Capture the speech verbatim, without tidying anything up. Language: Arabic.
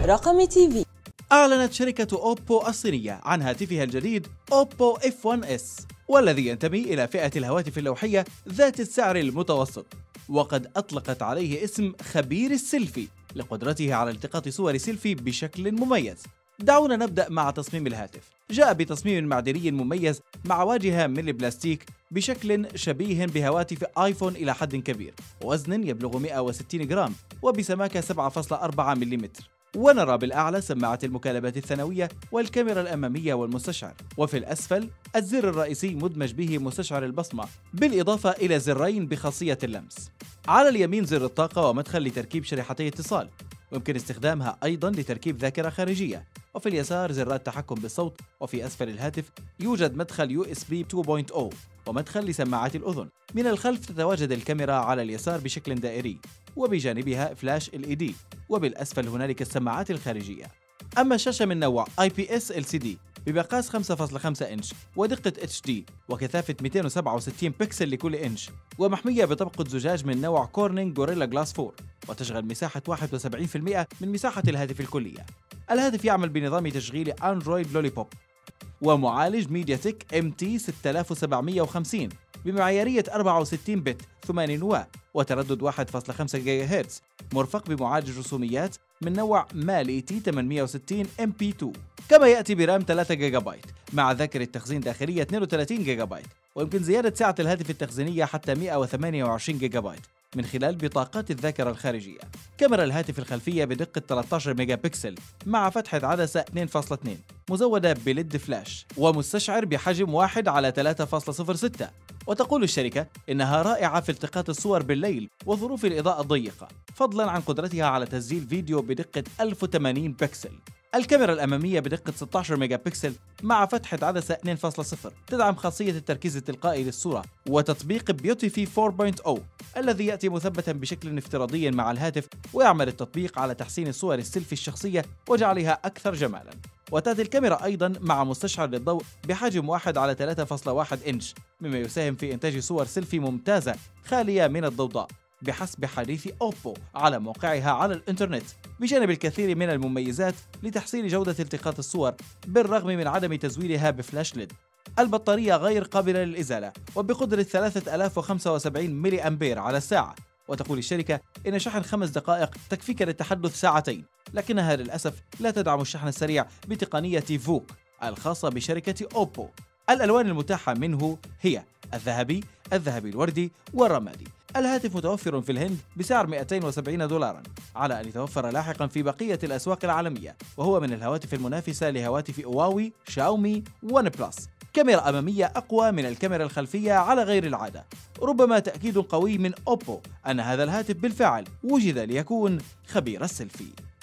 رقم تي في. أعلنت شركة أوبو الصينية عن هاتفها الجديد أوبو إف ون إس، والذي ينتمي إلى فئة الهواتف اللوحية ذات السعر المتوسط، وقد أطلقت عليه اسم خبير السيلفي لقدرته على التقاط صور سيلفي بشكل مميز. دعونا نبدأ مع تصميم الهاتف. جاء بتصميم معدني مميز مع واجهة من البلاستيك بشكل شبيه بهواتف آيفون إلى حد كبير، ووزن يبلغ مئة وستين جرام، وبسماكة سبعة فاصلة أربعة ملم. ونرى بالأعلى سماعة المكالمات الثانوية والكاميرا الأمامية والمستشعر، وفي الأسفل الزر الرئيسي مدمج به مستشعر البصمة، بالإضافة إلى زرين بخاصية اللمس. على اليمين زر الطاقة ومدخل لتركيب شريحتي اتصال، ويمكن استخدامها أيضاً لتركيب ذاكرة خارجية. وفي اليسار زرات تحكم بالصوت، وفي أسفل الهاتف يوجد مدخل يو إس بي اثنين نقطة صفر ومدخل لسماعات الأذن. من الخلف تتواجد الكاميرا على اليسار بشكل دائري، وبجانبها فلاش إل إي دي، وبالأسفل هنالك السماعات الخارجية. أما الشاشة من نوع آي بي إس إل سي دي بمقاس خمسة فاصلة خمسة إنش ودقة اتش دي وكثافة مئتين وسبعة وستين بكسل لكل إنش، ومحمية بطبقة زجاج من نوع كورنينج غوريلا جلاس أربعة، وتشغل مساحة واحد وسبعين بالمئة من مساحة الهاتف الكلية. الهاتف يعمل بنظام تشغيل أندرويد لوليبوب ومعالج ميديا تك إم تي ستة آلاف وسبعمئة وخمسين بمعيارية أربعة وستين بت ثمانية نواة وتردد واحد فاصلة خمسة جيجا هرتز، مرفق بمعالج رسوميات من نوع مالي تي ثمانمئة وستين إم بي اثنين، كما يأتي برام ثلاثة جيجا بايت مع ذاكرة تخزين داخلية اثنين وثلاثين جيجا بايت، ويمكن زيادة سعة الهاتف التخزينية حتى مئة وثمانية وعشرين جيجا بايت من خلال بطاقات الذاكرة الخارجية. كاميرا الهاتف الخلفية بدقة ثلاثة عشر ميجا بكسل مع فتحة عدسة اثنين فاصلة اثنين مزودة بليد فلاش، ومستشعر بحجم واحد على ثلاثة فاصلة صفر ستة. وتقول الشركة إنها رائعة في التقاط الصور بالليل وظروف الإضاءة الضيقة، فضلا عن قدرتها على تسجيل فيديو بدقة ألف وثمانين بكسل. الكاميرا الأمامية بدقة ستة عشر ميجا بكسل مع فتحة عدسة اثنين فاصلة صفر تدعم خاصية التركيز التلقائي للصورة، وتطبيق بيوتيفي أربعة نقطة صفر الذي يأتي مثبتا بشكل افتراضي مع الهاتف، ويعمل التطبيق على تحسين الصور السيلفي الشخصية وجعلها أكثر جمالا. وتأتي الكاميرا أيضا مع مستشعر للضوء بحجم واحد على ثلاثة فاصلة واحد إنش، مما يساهم في إنتاج صور سيلفي ممتازة خالية من الضوضاء بحسب حديث أوبو على موقعها على الإنترنت، بجانب الكثير من المميزات لتحسين جودة التقاط الصور بالرغم من عدم تزويدها بفلاش ليد. البطارية غير قابلة للإزالة وبقدرة ثلاثة آلاف وخمسة وسبعين ملي أمبير على الساعة، وتقول الشركة إن شحن خمس دقائق تكفيك للتحدث ساعتين، لكنها للأسف لا تدعم الشحن السريع بتقنية فوك الخاصة بشركة أوبو. الألوان المتاحة منه هي الذهبي، الذهبي الوردي والرمادي. الهاتف متوفر في الهند بسعر مئتين وسبعين دولارا، على أن يتوفر لاحقا في بقية الأسواق العالمية، وهو من الهواتف المنافسة لهواتف هواوي، شاومي، ون بلس. كاميرا أمامية أقوى من الكاميرا الخلفية على غير العادة، ربما تأكيد قوي من أوبو أن هذا الهاتف بالفعل وجد ليكون خبير السيلفي.